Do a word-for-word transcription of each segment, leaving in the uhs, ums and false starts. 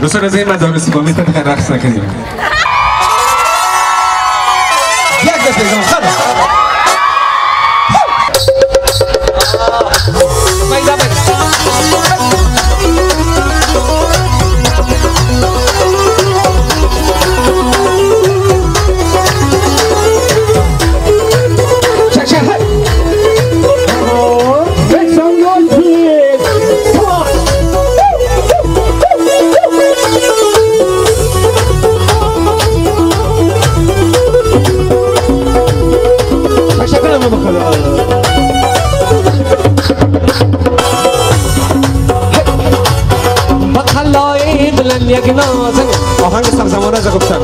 دوستان از این مدارسی با میتونید خیلی رقص نکنیم یک دست ایزان خدا یک نازن آهنگ سرزمانه از گفتن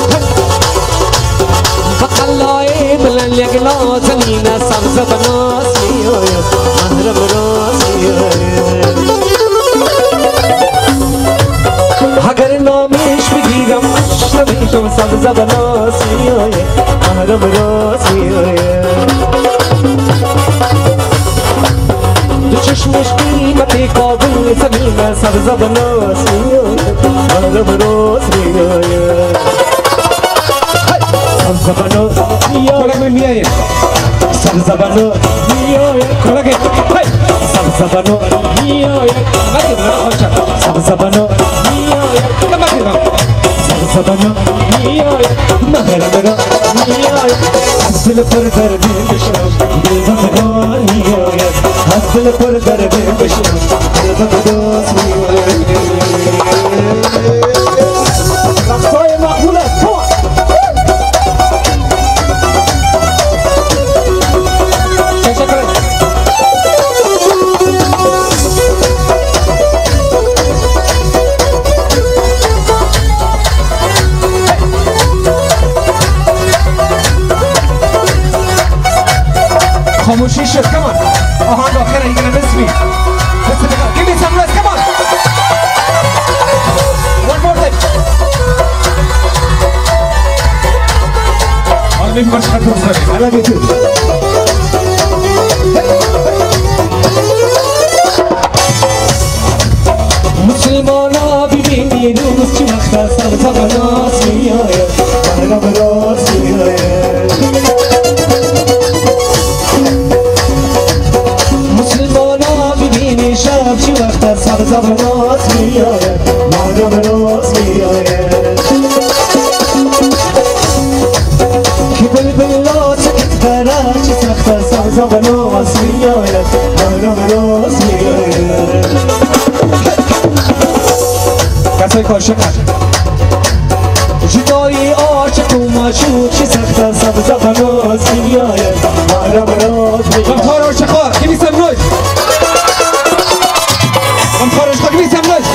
بقلای بلند یک نازنین سبز بناس میآید محرم راز میآید اگر نامش بگیرم نمیشم سبز بناس میآید محرم راز میآید دو چشمش قیمت کابل زمین سبز بناس میآید محرم راز میآید سبز بناس میآید سبز بناس میآید سبز بناس میآید سبز بناس میآید سبز بناس میآید محرم راز میآید از دل پر درد بشم دل زندگان میآید از دل پر درد بشم دل زندگان میآید رقصای مقبول است خاموشی شد کمان آهنگ آخر این گنه بسمی بسمی give me some rest come on one more time آن میگه باش خط روز داریم I love you too مسلمانا ببینی روز چی وقت سبز بناس میآید محرم راز میآید مسلمانا ببینی شب چی وقت سبز بناس میآید محرم راز میآید که بلبلا سکت برد چی سخت سبز بناس میآید محرم راز میآید کسای کاشق جدایی عاشق و معشوق چی سخت سبز بناس میآید محرم راز میآید غمخوار عاشقا give me some noise غمخوار عاشقا give me some noise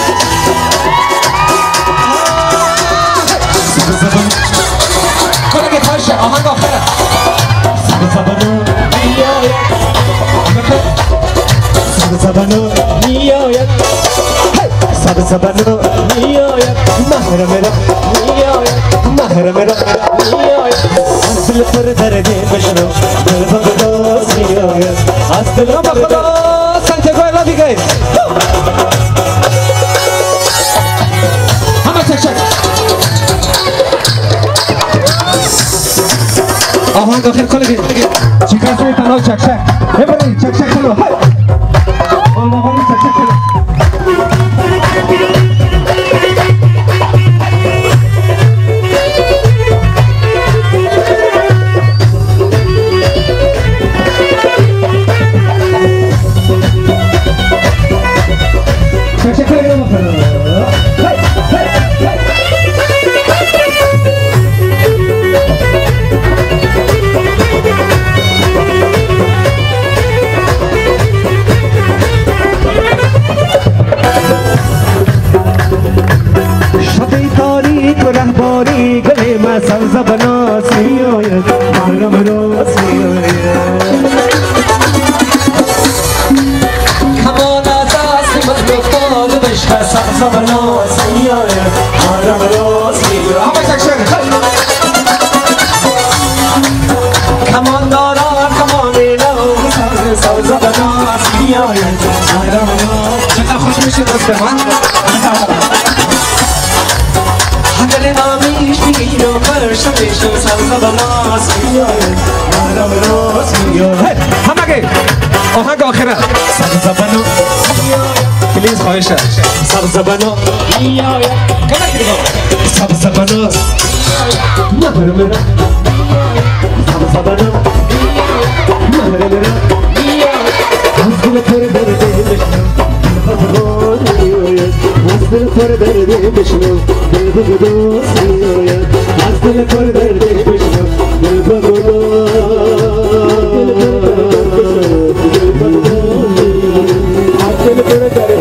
کلگه تاشه آهنگ آخره سبز بناس میآید سبز بناس میآید سبز بناس میآید محرم راز میآید محرم راز میآید از دل پر درد بشم دل بناس میآید از دل پر درد سانتیاگو I love you guys همه چک چک آهنگ آخر کلگی چیکار سوی تنها چک چک ببرید چک چک کنو آهنگ چک چک کنو سبز بناس میآید محرم راز میآید کمان از دست من افتاد بشق سبز بناس میآید محرم راز میآید همه تکشن کمان داران کمان نو سبز بناس میآید محرم راز چقدر خوش میشه دوست من میو فرشته میشو سرزباناس میآید محرم راز میآید همه آهنگ آخره سرزبانو پلیز خواهشه سرزبانو میآید کمک دیگه سرزبانو محرم را سرزبانو محرم را از دل پر درده بشنو از دل پر درده بشنو دل بگداز میآید از دل پر درده بشنو دل بگداز از دل پر درده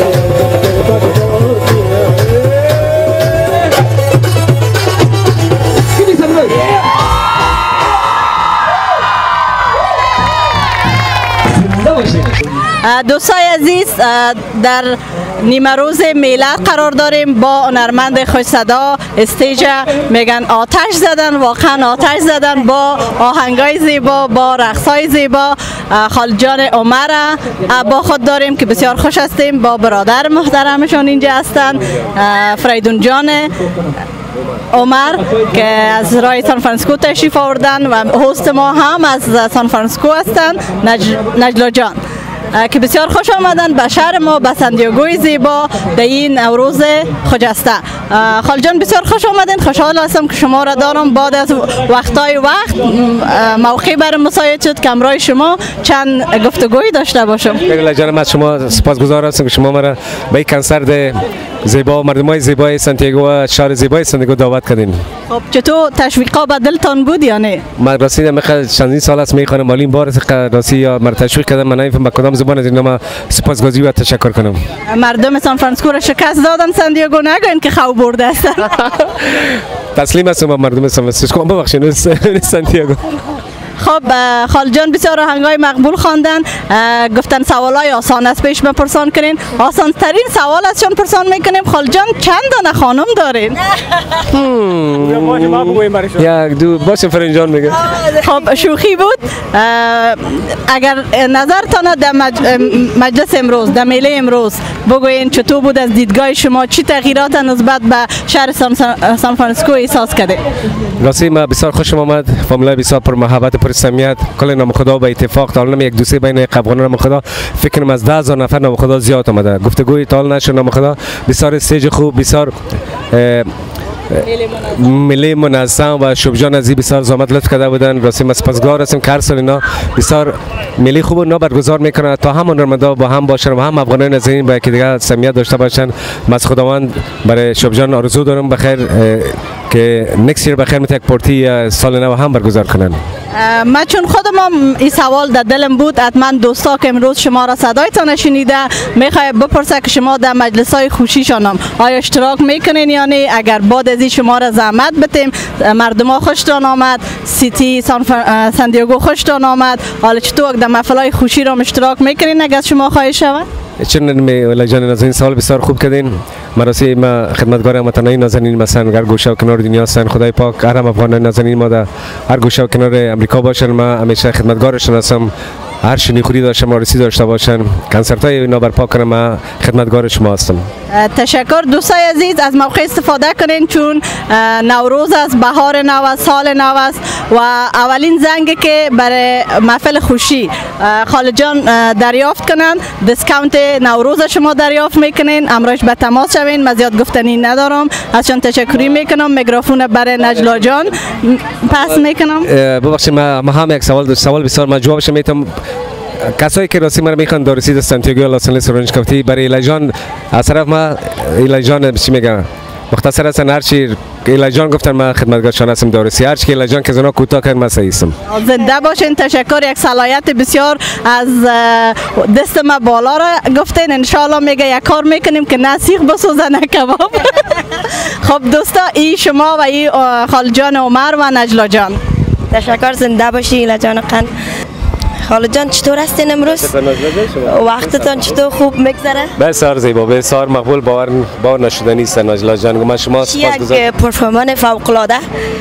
دوستای عزیز در نیمه روز میلاد قرار داریم با هنرمند خوش صدا استیج میگن آتش زدن، واقعا آتش زدن با آهنگای زیبا با رقصای زیبا. خالد جان عمر با خود داریم که بسیار خوش هستیم، با برادر محترمشون اینجا هستن فریدون جان عمر که از رای سان فرانسیسکو تشریف آوردن و هست ما هم از سان فرانسیسکو هستن نج... نجلا جان که بسیار خوش آمدن به شهر ما، به سندیاگوی زیبا در این نوروز خجسته. خال جان بسیار خوش آمدین، خوشحال هستم که شما را دارم بعد از وقتای وقت موقعی برای مساعد شد که امرای شما چند گفتگویی داشته باشم. خیلی جانم از شما سپاسگزار هستم که شما مرا به این کنسرت زیبا مردمای زیبای سانتیاگو و شهر زیبای سانتیاگو دعوت کردین. خب چطور تشویقا به دلتان بود یا نه؟ من راستی میخوام چندین سال است میخوام مالین بار راستی یا مرا تشویق کردم، من نمیفهم کدام زبان از اینا سپاسگزاری و تشکر کنم. مردم سان فرانسیسکو را شکست دادن سانتیاگو، نگوین که خو برده است. تسلیم هستم با مردم سان فرانسیسکو، ببخشید سانتیاگو. خب خال جان بسیار آهنگای مقبول خواندن، گفتن سوالای آسان است پیش بپرسان کنین. آسان ترین سوال ازشان پرسان میکنیم. خال جان چند دانه خانم دارین؟ یک دو باشه فرین جان میگه. خب شوخی بود. اگر نظرتان در مجلس امروز در میله امروز بگوین چطور بود از دیدگاه شما، چی تغییرات نسبت به شهر سان فرانسیسکو احساس کرده؟ راستی ما بسیار خوشم آمد، فامیلای بسیار پر محبت پر سمیت، کل نام خدا به اتفاق تا الان یک دوستی بین افغانان نام خدا فکر کنم از ده هزار نفر نام خدا زیاد آمده. گفتگوی تا نشد نام خدا بسیار استیج خوب، بسیار ملی منظم و شوبجان از بسیار زحمت لطف کرده بودن. راستی ما سپاسگزار هستیم که هر سال اینا بسیار ملی خوب اینا برگزار میکنن تا هم هنرمندا با هم باشن و هم افغانان از این با یکدیگر سمیت داشته باشن. من از خداوند برای شوبجان آرزو دارم بخیر که نکست یر بخیر میتونه یک پارتی سال نو هم برگزار کنن. من چون خودم هم این سوال در دلم بود، حتما دوستا که امروز شما را صدایتان شنیده میخوای بپرسه که شما در مجلس های خوشیشان هم آیا اشتراک میکنین یا نه؟ اگر بعد از این شما را زحمت بتیم، مردم ها خوشتان آمد، سیتی سان سندیاگو خوشتان آمد، حالا چطور در محفل های خوشی را اشتراک میکنین اگر شما خواهش شود؟ چون ولی جان نازنین سوال بسیار خوب کردین. مراسی ما خدمتگار هموطنان نازنین مثلا هر گوشه و کنار دنیا هستن، خدای پاک هر هم افغانان نازنین ما در هر گوشه و کنار امریکا باشن، ما همیشه خدمتگارشون هستم. هر شنی خوری داشتم رسید داشته باشن، کنسرت های اینا برپا کنم، ما خدمتگار شما هستم. تشکر دوستای عزیز، از موقع استفاده کنین چون نوروز است، بهار نو است، سال نو است و اولین زنگ که برای محفل خوشی خالد جان دریافت کنن دیسکاونت نوروز شما دریافت میکنین. امروز به تماس شوین، من زیاد گفتنی ندارم، ازشان تشکری میکنم. میکروفون برای نجلا جان پس میکنم. ببخشید ما هم یک سوال سوال بسیار ما جوابش میتونم. کسایی که راستی من میخوان دارسید سانتیاگو لاس آنجلس اورنج کافتی برای ایلاجان از طرف ما ایلاجان چی میگم مختصر هستن، هر چی ایلاجان گفتن ما خدمتگارشان هستم دارسی، هر چی که ایلاجان که زنا کوتاه کرد ما صحیح هستم. زنده باشین، تشکر. یک صلاحیت بسیار از دست ما بالا را گفتین، ان شاء الله میگه یک کار میکنیم که نه سیخ بسوزه نه کباب. خب دوستا این شما و این خالد جان عمر و نجلا جان. تشکر، زنده باشی ایلاجان قند. خالد جان چطور هستین امروز؟ وقتتان چطور خوب میگذره؟ بسیار زیبا، بسیار مقبول، باور باور نشدنی است نجلا جان. من شما سپاسگزارم. یک پرفورمن فوق العاده.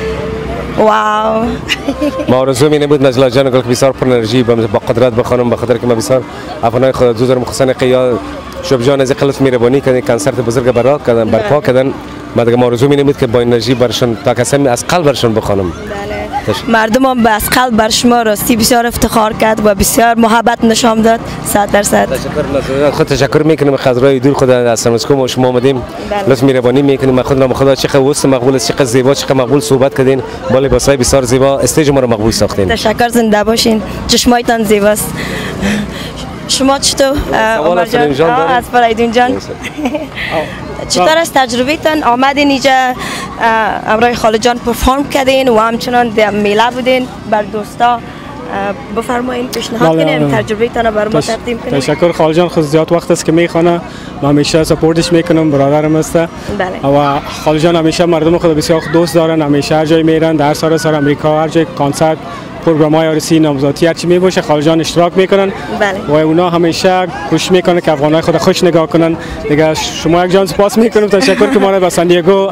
واو. ما آرزو می نبود نجلا جان که بسیار پر انرژی با قدرت بخوانم، بخاطر که من بسیار افغانای خود دوست دارم، خصوصا قیا شب جان از خلص مهربانی کردن کنسرت بزرگ برا کردن برپا کردن. ما دیگه آرزو می‌نمود که با انرژی برشون تا کسی از قلب برشون بخوانم. مردم هم از قلب بر شما راستی بسیار افتخار کرد و بسیار محبت نشان داد. صد درصد تشکر. خود تشکر میکنم خضرای دور خود از سمسکو ما شما آمدیم. لطف مهربانی میکنیم. خود را خدا چقدر وست مقبول است، چقدر زیبا، چقدر مقبول صحبت کردین. با لباسای بسیار زیبا استیج ما رو مقبول ساختین. تشکر، زنده باشین. چشمایتان زیباست. شما چطور عمر جان؟ از فریدون جان. چطور است تجربهتان؟ آمدین اینجا امرای خاله جان پرفارم کردین و همچنان در میله بودین بر دوستا. بفرمایید پیشنهاد کنین تجربهتان رو بر ما تقدیم کنین. تشکر خاله جان، خود زیاد وقت است که میخوانه، من همیشه سپورتش میکنم، برادرم است. بله. و خاله جان همیشه مردم خود بسیار دوست دارن، همیشه هر جای میرن، در سراسر امریکا هر جای کنسرت پروگرام‌های عروسی نامزادی هرچی میباشه خاله جان اشتراک میکنن. بله. و اونا همیشه کوشش میکنن که افغانای خود خوش نگاه کنن. دیگه شما یک جان سپاس میکنم، تشکر که ما رو به سان دیگو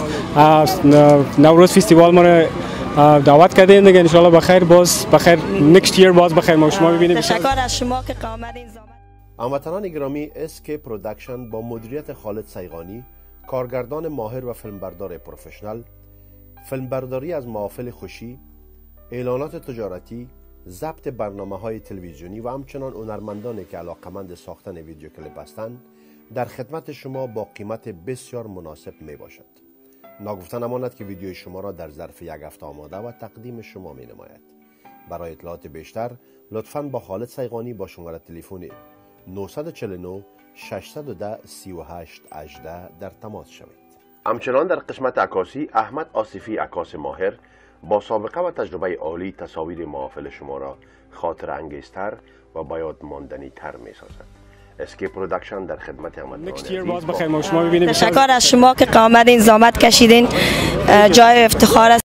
نوروز فستیوال ما رو دعوت کردین. دیگه ان شاء الله بخیر، باز بخیر نکست ایر باز بخیر ما شما ببینیم. تشکر از شما که آمدین. هموطنان گرامی، اسکی پروداکشن با مدیریت خالد سیغانی، کارگردان ماهر و فیلمبردار پروفشنال، فیلمبرداری از محافل خوشی، اعلانات تجارتی، ضبط برنامه‌های تلویزیونی و همچنان هنرمندانی که علاقمند ساختن ویدیو کلیپ هستند در خدمت شما با قیمت بسیار مناسب می باشد. ناگفته نماند که ویدیوی شما را در ظرف یک هفته آماده و تقدیم شما می نماید. برای اطلاعات بیشتر لطفاً با خالد سیغانی با شماره تلفن نه چهار نه شش یک صفر سه هشت یک هشت در تماس شوید. همچنان در قسمت عکاسی احمد آصفی عکاس ماهر با سابقه و تجربه عالی تصاویر محافل شما را خاطر انگیزتر و با یاد ماندنی تر می سازد. اسکی پروداکشن در خدمت هموطنان. تشکر از شما که آمدین زحمت کشیدین، جای افتخار است.